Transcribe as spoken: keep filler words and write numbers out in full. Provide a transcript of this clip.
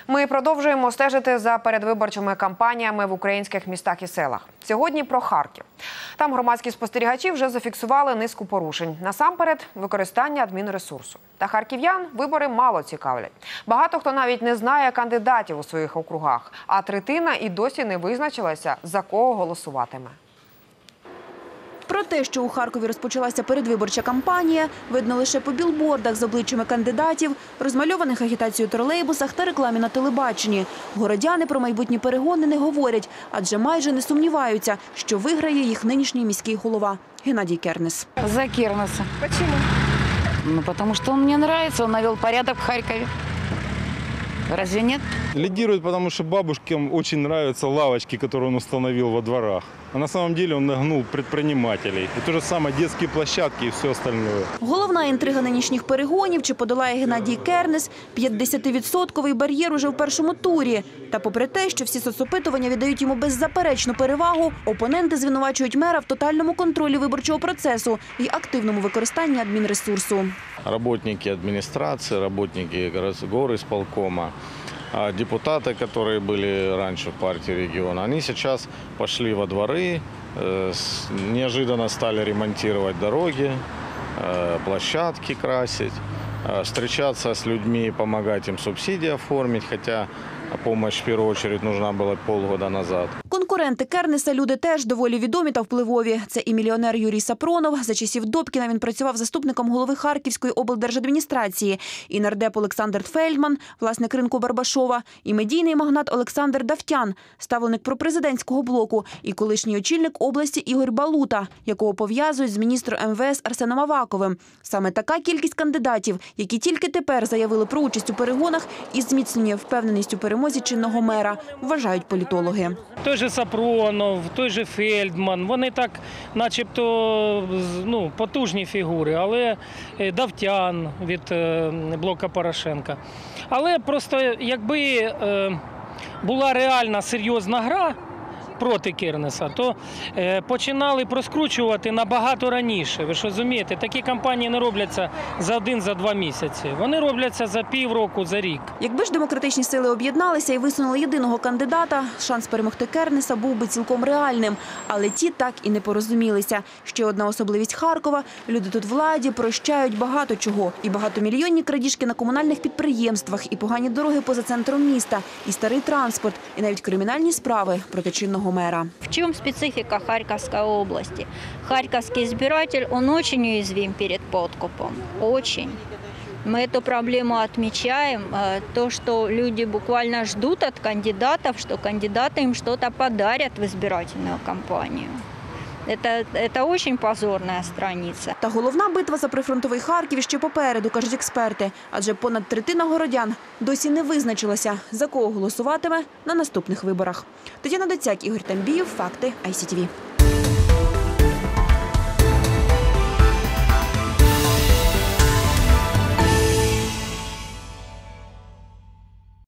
Ми продовжуємо стежити за передвиборчими кампаніями в українських містах і селах. Сьогодні про Харків. Там громадські спостерігачі вже зафіксували низку порушень. Насамперед, використання адмінресурсу. Та харків'ян вибори мало цікавлять. Багато хто навіть не знає кандидатів у своїх округах, а третина і досі не визначилася, за кого голосуватиме. Про те, що у Харкові розпочалася передвиборча кампанія, видно лише по білбордах з обличчями кандидатів, розмальованих агітацією тролейбусах та рекламі на телебаченні. Городяни про майбутні перегони не говорять, адже майже не сумніваються, що виграє їх нинішній міський голова Геннадій Кернес. За Кернеса. Чому? Ну, потому что он мне нравится, он навел порядок в Харькове. Разве нет? Лидирует, потому что бабушкам очень нравятся лавочки, которые он установил во дворах. А на самом деле он нагнул предпринимателей. И то же самое детские площадки и все остальное. Головна інтрига нинішніх перегонів – чи подолає Геннадій Кернес п'ятдесятивідсотковий бар'єр уже в першому турі. Та попри те, що всі соцопитування віддають йому беззаперечну перевагу, опоненти звинувачують мера в тотальному контролі виборчого процесу і активному використанні адмінресурсу. Работники администрации, работники горисполкома, депутаты, которые были раньше в партии региона, они сейчас пошли во дворы, неожиданно стали ремонтировать дороги, площадки красить, встречаться с людьми, помогать им субсидии оформить, хотя помощь в первую очередь нужна была полгода назад. Конкуренти Кернеса – люди теж доволі відомі та впливові. Це і мільйонер Юрій Сапронов. За часів Добкіна він працював заступником голови Харківської облдержадміністрації. І нардеп Олександр Фельдман, власник ринку Барбашова. І медійний магнат Олександр Давтян, ставленик пропрезидентського блоку. І колишній очільник області Ігор Балута, якого пов'язують з міністром ем ве ес Арсеном Аваковим. Саме така кількість кандидатів, які тільки тепер заявили про участь у перегонах і зміцнює впевненість у перемозі чинного мера, вважають політологи. Той же Сапронов, той же Фельдман, вони так начебто ну, потужні фігури, але Давтян від блока Порошенка. Але просто якби була реальна серйозна гра проти Кернеса, то починали проскручувати набагато раніше. Ви ж розумієте, такі кампанії не робляться за один, за два місяці. Вони робляться за півроку, за рік. Якби ж демократичні сили об'єдналися і висунули єдиного кандидата, шанс перемогти Кернеса був би цілком реальним. Але ті так і не порозумілися. Ще одна особливість Харкова – люди тут владі прощають багато чого. І багатомільйонні крадіжки на комунальних підприємствах, і погані дороги поза центром міста, і старий транспорт, і навіть кримінальні справи проти чинного мэра. В чем специфика Харьковской области? Харьковский избиратель, он очень уязвим перед подкупом. Очень. Мы эту проблему отмечаем. То, что люди буквально ждут от кандидатов, что кандидаты им что-то подарят в избирательную кампанию. Это, это очень позорная страниця. Та головна битва за прифронтовий Харків ще попереду, кажуть експерти. Адже понад третина городян досі не визначилася, за кого голосуватиме на наступних виборах. Тетяна Доцяк, Ігор Тамбієв, Факти, ай сі ті ві.